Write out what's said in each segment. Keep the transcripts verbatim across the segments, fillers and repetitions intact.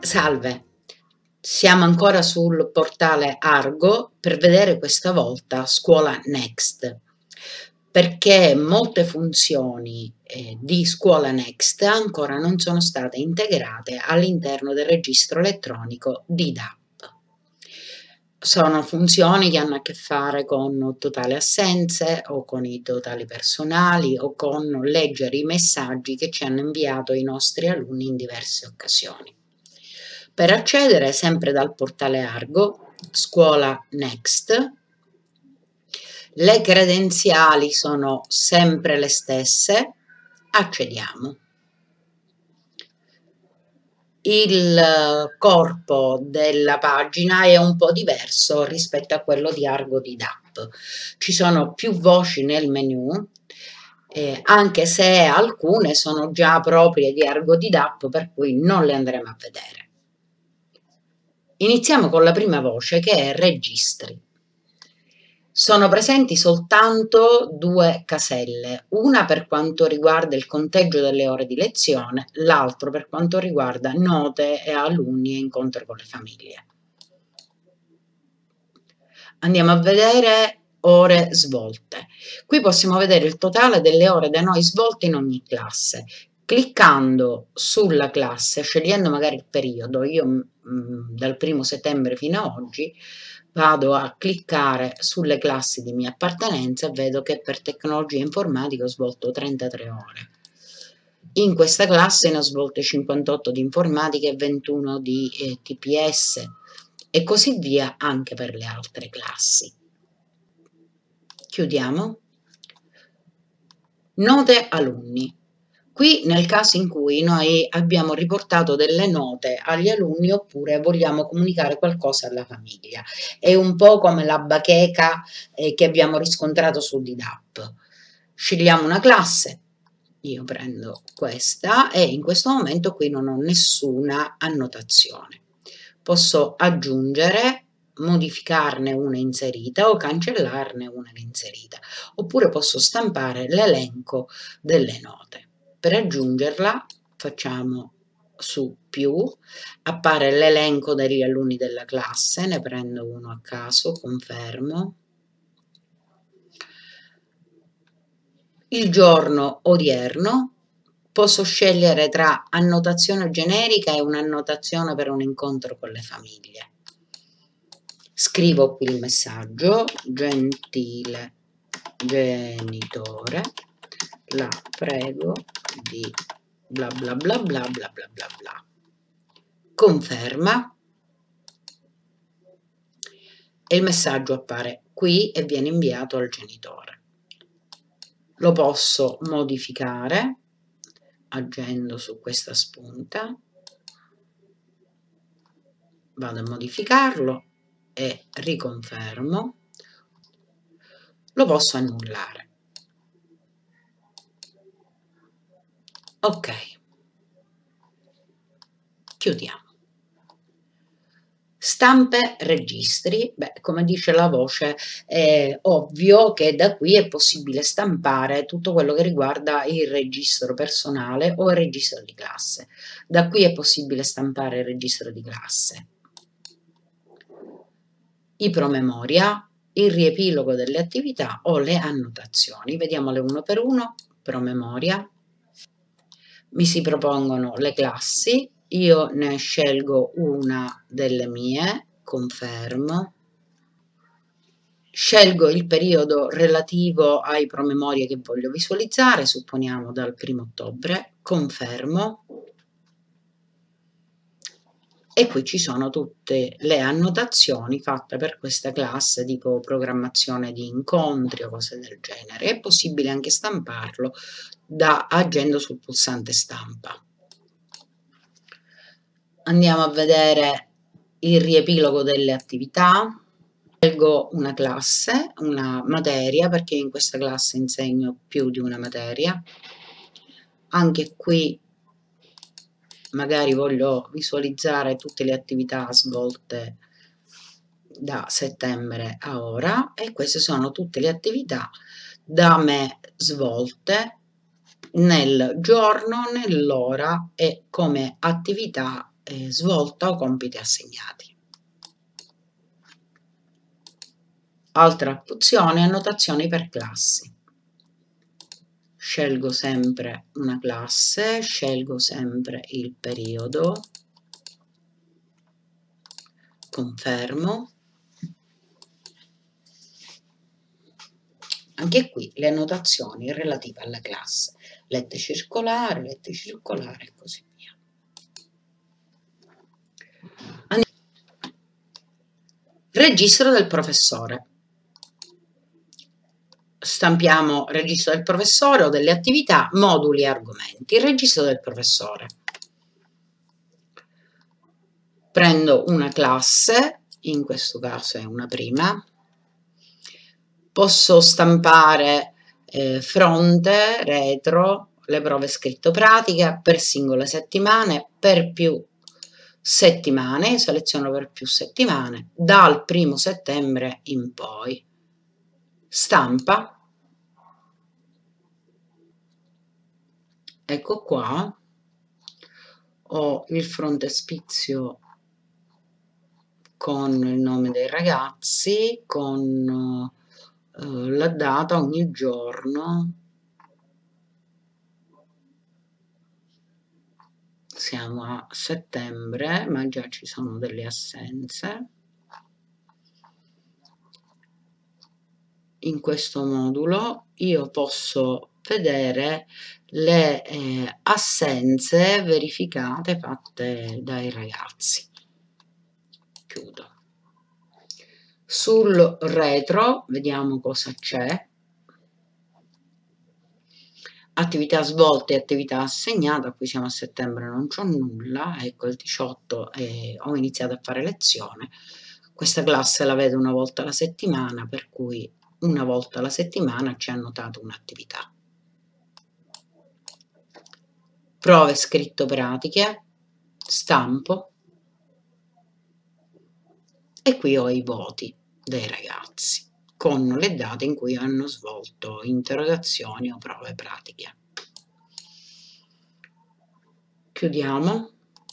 Salve, siamo ancora sul portale Argo per vedere questa volta Scuola Next, perché molte funzioni eh, di Scuola Next ancora non sono state integrate all'interno del registro elettronico di D A P. Sono funzioni che hanno a che fare con totali assenze o con i totali personali o con leggere i messaggi che ci hanno inviato i nostri alunni in diverse occasioni. Per accedere sempre dal portale Argo, Scuola Next, le credenziali sono sempre le stesse, accediamo. Il corpo della pagina è un po' diverso rispetto a quello di Argo di D A P. Ci sono più voci nel menu, eh, anche se alcune sono già proprie di Argo di D A P, per cui non le andremo a vedere. Iniziamo con la prima voce, che è Registri. Sono presenti soltanto due caselle, una per quanto riguarda il conteggio delle ore di lezione, l'altro per quanto riguarda note e alunni e incontro con le famiglie. Andiamo a vedere ore svolte. Qui possiamo vedere il totale delle ore da noi svolte in ogni classe. Cliccando sulla classe, scegliendo magari il periodo, io mh, dal primo settembre fino a oggi vado a cliccare sulle classi di mia appartenenza e vedo che per tecnologia informatica ho svolto trentatré ore. In questa classe ne ho svolte cinquantotto di informatica e ventuno di eh, T P S e così via anche per le altre classi. Chiudiamo. Note alunni. Qui nel caso in cui noi abbiamo riportato delle note agli alunni oppure vogliamo comunicare qualcosa alla famiglia. È un po' come la bacheca eh, che abbiamo riscontrato su D A P. Scegliamo una classe, io prendo questa e in questo momento qui non ho nessuna annotazione. Posso aggiungere, modificarne una inserita o cancellarne una inserita, oppure posso stampare l'elenco delle note. Per aggiungerla facciamo su più, appare l'elenco degli alunni della classe, ne prendo uno a caso, confermo. Il giorno odierno, posso scegliere tra annotazione generica e un'annotazione per un incontro con le famiglie. Scrivo qui il messaggio: gentile genitore, la prego di bla bla bla bla bla bla bla bla. Conferma e il messaggio appare qui e viene inviato al genitore. Lo posso modificare agendo su questa spunta, vado a modificarlo e riconfermo. Lo posso annullare. Ok, chiudiamo. Stampe registri, beh, come dice la voce, è ovvio che da qui è possibile stampare tutto quello che riguarda il registro personale o il registro di classe. Da qui è possibile stampare il registro di classe, i promemoria, il riepilogo delle attività o le annotazioni. Vediamole uno per uno. Promemoria. Mi si propongono le classi, io ne scelgo una delle mie, confermo, scelgo il periodo relativo ai promemoria che voglio visualizzare, supponiamo dal primo ottobre, confermo, e qui ci sono tutte le annotazioni fatte per questa classe, tipo programmazione di incontri o cose del genere. È possibile anche stamparlo da agendo sul pulsante stampa. Andiamo a vedere il riepilogo delle attività. Scelgo una classe, una materia, perché in questa classe insegno più di una materia. Anche qui magari voglio visualizzare tutte le attività svolte da settembre a ora, e queste sono tutte le attività da me svolte nel giorno, nell'ora e come attività eh, svolta o compiti assegnati. Altra opzione, annotazioni per classi. Scelgo sempre una classe, scelgo sempre il periodo, confermo. Anche qui le annotazioni relative alla classe, lette circolare, lette circolare e così via. Registro del professore. Stampiamo registro del professore o delle attività, moduli e argomenti. Registro del professore. Prendo una classe, in questo caso è una prima. Posso stampare eh, fronte, retro, le prove scritto pratica per singole settimane, per più settimane, seleziono per più settimane, dal primo settembre in poi. Stampa. Ecco qua. Ho il frontespizio con il nome dei ragazzi, con uh, la data ogni giorno. Siamo a settembre, ma già ci sono delle assenze. In questo modulo io posso vedere le eh, assenze verificate fatte dai ragazzi. Chiudo. Sul retro vediamo cosa c'è. Attività svolte e attività assegnate, qui siamo a settembre, non c'ho nulla, ecco il diciotto eh, ho iniziato a fare lezione. Questa classe la vedo una volta alla settimana, per cui una volta alla settimana ci ha annotato un'attività. Prove scritto pratiche, stampo e qui ho i voti dei ragazzi con le date in cui hanno svolto interrogazioni o prove pratiche. Chiudiamo.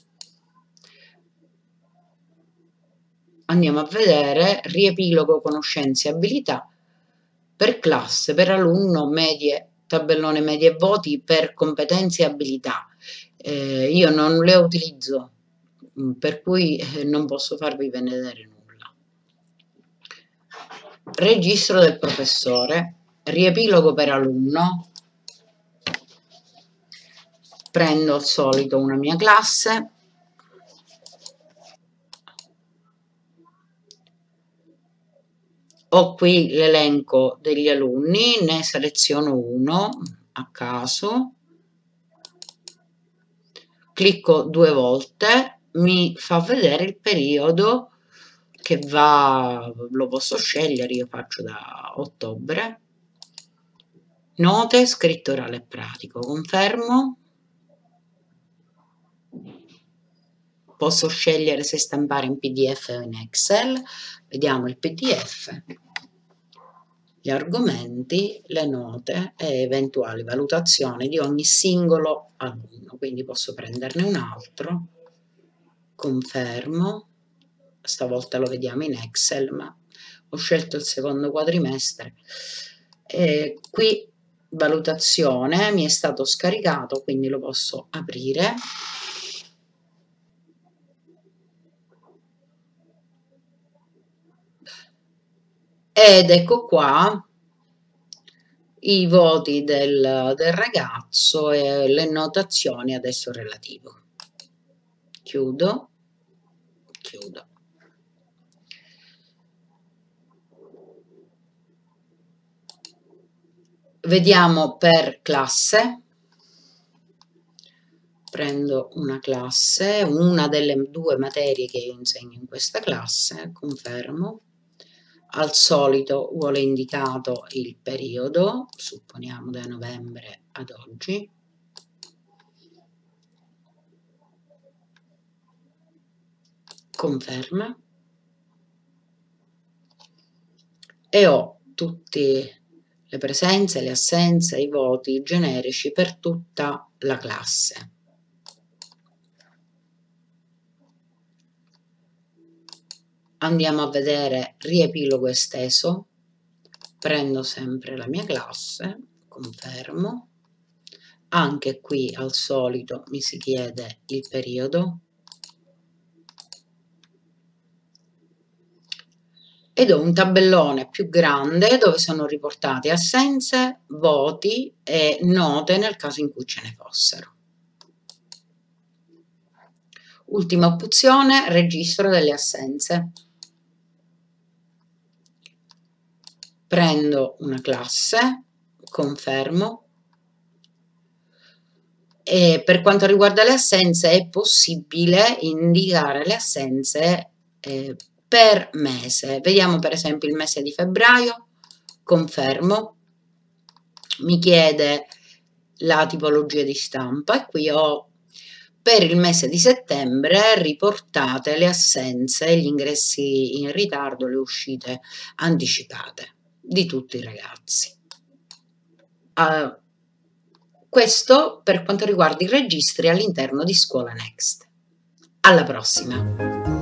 Andiamo a vedere riepilogo conoscenze e abilità per classe, per alunno, medie, tabellone medie e voti per competenze e abilità. Eh, io non le utilizzo, per cui eh, non posso farvi vedere nulla. Registro del professore, riepilogo per alunno. Prendo al solito una mia classe. Ho qui l'elenco degli alunni, ne seleziono uno a caso, clicco due volte, mi fa vedere il periodo che va, lo posso scegliere, io faccio da ottobre. Note, scritto orale e pratico, confermo. Posso scegliere se stampare in P D F o in Excel. Vediamo il P D F, gli argomenti, le note e eventuali valutazioni di ogni singolo alunno. Quindi posso prenderne un altro, confermo. Stavolta lo vediamo in Excel, ma ho scelto il secondo quadrimestre. E qui valutazione mi è stato scaricato, quindi lo posso aprire. Ed ecco qua i voti del, del ragazzo e le notazioni adesso relativo. Chiudo, chiudo. Vediamo per classe. Prendo una classe, una delle due materie che io insegno in questa classe, confermo. Al solito vuole indicato il periodo, supponiamo da novembre ad oggi. Conferma. E ho tutte le presenze, le assenze, i voti generici per tutta la classe. Andiamo a vedere riepilogo esteso, prendo sempre la mia classe, confermo, anche qui al solito mi si chiede il periodo ed ho un tabellone più grande dove sono riportate assenze, voti e note nel caso in cui ce ne fossero. Ultima opzione, registro delle assenze. Prendo una classe, confermo, e per quanto riguarda le assenze è possibile indicare le assenze eh, per mese. Vediamo per esempio il mese di febbraio, confermo, mi chiede la tipologia di stampa e qui ho per il mese di settembre riportate le assenze, gli ingressi in ritardo, le uscite anticipate di tutti i ragazzi. Uh, questo per quanto riguarda i registri all'interno di Scuola Next. Alla prossima!